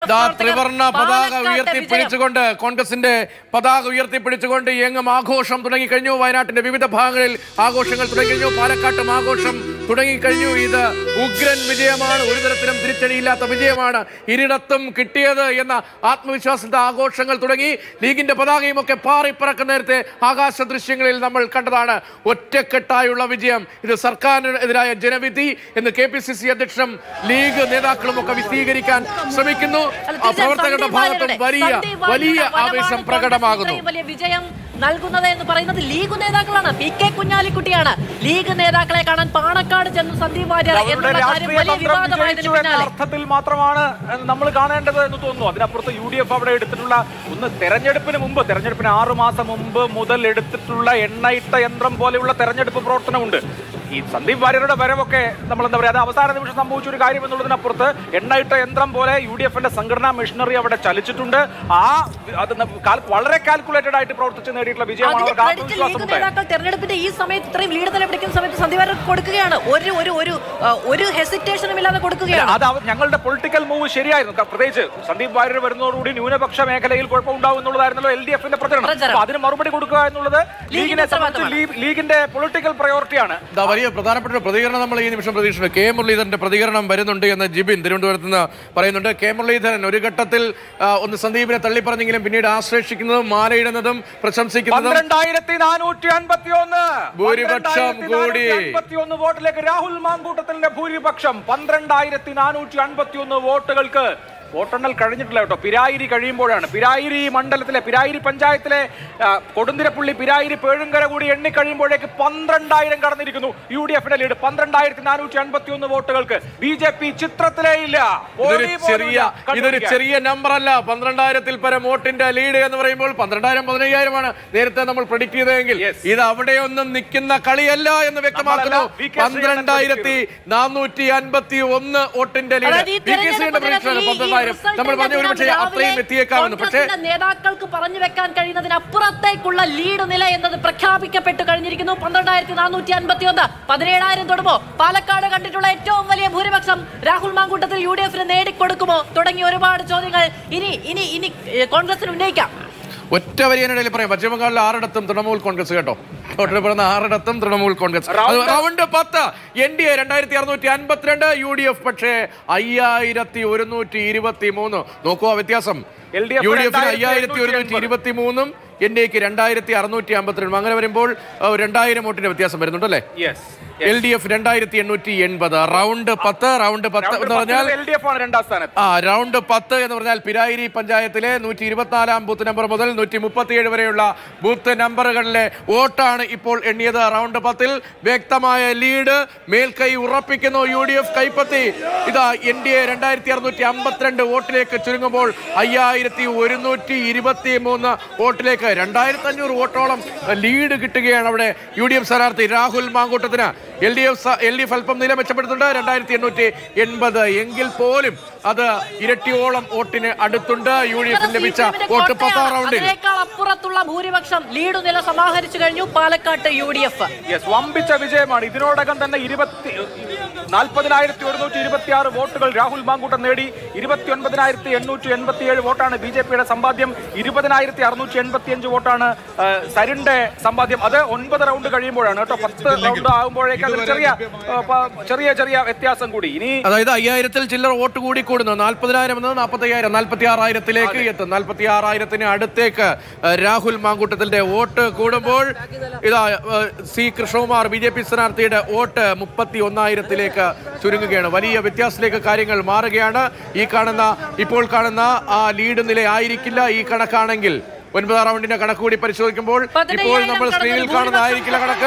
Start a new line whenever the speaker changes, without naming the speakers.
ത്രിവർണ്ണ പതാക ഉയർത്തിപ്പിടിച്ചുകൊണ്ട് കോൺഗ്രസിന്റെ പതാക ഉയർത്തിപ്പിടിച്ചുകൊണ്ട് എങ്ങും ആഘോഷം തുടങ്ങിക്കഴിഞ്ഞു. വയനാട്ടിന്റെ വിവിധ ഭാഗങ്ങളിൽ ആഘോഷങ്ങൾ തുടങ്ങിക്കഴിഞ്ഞു. പാലക്കാട്ടും ആഘോഷം തുടങ്ങിക്കഴിഞ്ഞു. ഇത് ഉഗ്രൻ വിജയമാണ്, ഒരു തരത്തിലും തിരിച്ചടിയില്ലാത്ത വിജയമാണ് ഇരിടത്തും കിട്ടിയത് എന്ന ആത്മവിശ്വാസത്തിന്റെ ആഘോഷങ്ങൾ തുടങ്ങി. ലീഗിന്റെ പതാകയും ഒക്കെ പാറിപ്പറക്കുന്ന നേരത്തെ ആകാശ ദൃശ്യങ്ങളിൽ നമ്മൾ കണ്ടതാണ്. ഒറ്റക്കെട്ടായുള്ള വിജയം. ഇത് സർക്കാരിനെതിരായ ജനവിധി എന്ന് KPCC അധ്യക്ഷനും ലീഗ് നേതാക്കളും ഒക്കെ വിശദീകരിക്കാൻ ശ്രമിക്കുന്നു. പ്രവർത്തകരുടെ ഭാഗത്തും വലിയ ആവേശം പ്രകടമാകുന്നു.
വലിയ വിജയം നൽകുന്നത് എന്ന് പറയുന്നത് ലീഗ് നേതാക്കളാണ്. PK കുഞ്ഞാലിക്കുട്ടിയാണ് ലീഗ് നേതാക്കളെ കാണാൻ പാണക്കാട് ചെന്നു സന്ദീപ് വാര്യർ എന്നുള്ള കാര്യം വലിയ വിവാദമായതിന് പിന്നാലെ
അർത്ഥത്തിൽ മാത്രമാണ് നമ്മൾ കാണേണ്ടത് എന്ന് തോന്നുന്നു. അതിനപ്പുറത്ത് UDF അവിടെ എടുത്തിട്ടുള്ള തെരഞ്ഞെടുപ്പിന് മുമ്പ്, തെരഞ്ഞെടുപ്പിന് 6 മാസം മുമ്പ് മുതൽ എടുത്തിട്ടുള്ള എണ്ണയിട്ട യന്ത്രം പോലെയുള്ള തെരഞ്ഞെടുപ്പ് പ്രവർത്തനമുണ്ട്. ഈ സന്ദീപ് വാര്യരുടെ വരവൊക്കെ നമ്മൾ എന്താ പറയുക, അത് അവസാന നിമിഷം സംഭവിച്ച ഒരു കാര്യം എന്നുള്ളതിനപ്പുറത്ത് എണ്ണയിട്ട യന്ത്രം പോലെ UDFന്റെ സംഘടനാ മെഷീനറി അവിടെ ചലിച്ചിട്ടുണ്ട്. അത് വളരെ കാൽക്കുലേറ്റഡ് ആയിട്ട് പ്രവർത്തിച്ച് നേടിയിട്ടുള്ള വിജയമാണ്.
തെരഞ്ഞെടുപ്പിന്റെ ഈ സമയത്ത് ഇത്രയും ലീഡ് നിലപിടിക്കുന്ന സമയത്ത് സന്ദീപ് വാര്യർ കൊടുക്കുകയാണ്. ഒരു ഹെസിറ്റേഷനും ഇല്ലാതെ കൊടുക്കുകയാണ്.
അത് ഞങ്ങളുടെ പൊളിറ്റിക്കൽ മൂവ് ശരിയായിരുന്നു. പ്രത്യേകിച്ച് സന്ദീപ് വാര്യർ വരുന്നതോടുകൂടി ന്യൂനപക്ഷ മേഖലയിൽ കുഴപ്പമുണ്ടാവും എന്നുള്ളതായിരുന്നല്ലോ LDFന്റെ പ്രചരണം. അതിന് മറുപടി കൊടുക്കുക എന്നുള്ളത് ലീഗിന്റെ പൊളിറ്റിക്കൽ പ്രയോറിറ്റിയാണ്.
വലിയ പ്രധാനപ്പെട്ട ഒരു പ്രതികരണം നമ്മൾ ഈ നിമിഷം പ്രതീക്ഷിക്കുന്നു. K. മുരളീധരന്റെ പ്രതികരണം വരുന്നുണ്ട് എന്ന് ജിബിൻ തിരുവനന്തപുരത്ത് നിന്ന് പറയുന്നുണ്ട്. K. മുരളീധരൻ ഒരു ഘട്ടത്തിൽ ഒന്ന് സന്ദീപിനെ തള്ളിപ്പറഞ്ഞെങ്കിലും പിന്നീട് ആശ്ലേഷിക്കുന്നതും മാലയിടുന്നതും പ്രശംസിക്കുന്നതും ഭൂരിപക്ഷം കൂടി
വോട്ടിലേക്ക് രാഹുൽ മാങ്കൂട്ടത്തിന്റെ ഭൂരിപക്ഷം 12,451 വോട്ടുകൾക്ക്. വോട്ടെണ്ണൽ കഴിഞ്ഞിട്ടില്ല കേട്ടോ. പിരായിരി കഴിയുമ്പോഴാണ്. പിരായിരി മണ്ഡലത്തിലെ, പിരായിരി പഞ്ചായത്തിലെ കൊടുന്തിരപ്പള്ളി, പിരായിരി, പേഴുങ്കര കൂടി എണ്ണിക്കഴിയുമ്പോഴേക്ക് 12,000 കടന്നിരിക്കുന്നു. UDFന്റെ ലീഡ് 12,451 വോട്ടുകൾക്ക്. BJP ചിത്രത്തിലേ ഇല്ല.
ഇതൊരു ചെറിയ നമ്പർ അല്ല. 12,000-ൽ പരം വോട്ടിന്റെ ലീഡ് എന്ന് പറയുമ്പോൾ 12,000 15,000 നേരത്തെ നമ്മൾ പ്രഡിക്ട് ചെയ്തതെങ്കിൽ ഇത് അവിടെയൊന്നും നിൽക്കുന്ന കളിയല്ല എന്ന് വ്യക്തമാക്കുന്നു. 12,451 വോട്ടിന്റെ ലീഡ്. BKCയുടെ പ്രതീക്ഷയാണ് നമ്മൾ പറഞ്ഞു ഒരുപക്ഷെ അത്രയും എത്തിയേക്കാവുന്നു. പക്ഷേ
നേതാക്കൾക്ക് പറഞ്ഞു വെക്കാൻ കഴിയുന്നതിനപ്പുറത്തേക്കുള്ള ലീഡ് നില എന്നത് പ്രഖ്യാപിക്കപ്പെട്ടു കഴിഞ്ഞിരിക്കുന്നു. 12,451. 17,000 തൊടുമോ? പാലക്കാട് കണ്ടിട്ടുള്ള ഏറ്റവും വലിയ ഭൂരിപക്ഷം രാഹുൽ മാങ്കൂട്ടത്തിൽ UDFന് നേടിക്കൊടുക്കുമോ തുടങ്ങിയ ഒരുപാട് ചോദ്യങ്ങൾ ഇനി കോൺഗ്രസിന് ഉന്നയിക്കാം.
ഒറ്റ വരിയനിടയിൽ പറയാം. പശ്ചിമ ബംഗാളിൽ 6 തൃണമൂൽ കോൺഗ്രസ് കേട്ടോ. പറഞ്ഞ 6 Trinamool Congress. Round 10 NDA 2,652, UDF പക്ഷേ 5,123. നോക്കുക വ്യത്യാസം. UDF 5,123 NDAക്ക് 2,652. അങ്ങനെ വരുമ്പോൾ 2,000 വോട്ടിന്റെ വ്യത്യാസം വരുന്നുണ്ടല്ലേ? LDF 2,880. റൗണ്ട് 10 എന്ന് പറഞ്ഞാൽ റൗണ്ട് 10 എന്ന് പറഞ്ഞാൽ പിരായിരി പഞ്ചായത്തിലെ 124 ബൂത്ത് നമ്പർ മുതൽ 137 വരെയുള്ള ബൂത്ത് നമ്പറുകളിലെ വോട്ടാണ് ഇപ്പോൾ എണ്ണിയത്. റൗണ്ട് 10-ൽ വ്യക്തമായ ലീഡ്. മേൽക്കൈ ഉറപ്പിക്കുന്നു UDF കൈപ്പത്തി. ഇതാ NDA 2,652 വോട്ടിലേക്ക് ചുരുങ്ങുമ്പോൾ 5,123 വോട്ടിലേക്ക് 2,500 വോട്ടോളം ലീഡ് കിട്ടുകയാണ് അവിടെ UDF സ്ഥാനാർത്ഥി രാഹുൽ മാങ്കൂട്ടത്തിന്. LDF അല്പം നില മെച്ചപ്പെടുത്തുന്നുണ്ട് 2,880. എങ്കിൽ പോലും അത് ഇരട്ടിയോളം വോട്ടിന് അടുത്തുണ്ട്. UDF ലഭിച്ച വോട്ട് 10ാം റൗണ്ടിൽ
അപ്പുറത്തുള്ള ഭൂരിപക്ഷം ലീഡ് നില സമാഹരിച്ചു കഴിഞ്ഞു പാലക്കാട്ട് UDF.
വമ്പിച്ച വിജയമാണ്. ഇതിനോടകം തന്നെ 40,126 വോട്ടുകൾ രാഹുൽ മാങ്കൂട്ടം നേടി. 29,887 വോട്ടാണ് BJPയുടെ സമ്പാദ്യം. 20,685 വോട്ടാണ് സരിന്റെ സമ്പാദ്യം. അത് 9 റൗണ്ട് കഴിയുമ്പോഴാണ് കേട്ടോ. 10 റൗണ്ട് ആകുമ്പോഴേക്ക് ചെറിയ വ്യത്യാസം കൂടി. ഇനി
അതായത് 5,000-ൽ ചില്ലറ വോട്ട് കൂടി കൂടുന്നു. 40,000 എന്നത് 45,000, 46,000-ലേക്ക് എത്തും. 46,000-ന് അടുത്തേക്ക് രാഹുൽ മാങ്കൂട്ടത്തിന്റെ വോട്ട് കൂടുമ്പോൾ ഇതാ C. കൃഷ്ണകുമാർ BJP സ്ഥാനാർത്ഥിയുടെ വോട്ട് 31,000-ലേക്ക് ചുരുങ്ങുകയാണ്. വലിയ വ്യത്യാസത്തിലേക്ക് കാര്യങ്ങൾ മാറുകയാണ്. ഇപ്പോൾ കാണുന്ന ആ ലീഡ് നില ആയിരിക്കില്ല ഈ കണക്കാണെങ്കിൽ. 9ാം റൗണ്ടിന്റെ കണക്ക് കൂടി പരിശോധിക്കുമ്പോൾ ഇപ്പോൾ നമ്മൾ സ്ക്രീനിൽ കാണുന്ന ആയിരിക്കില്ല കണക്ക്.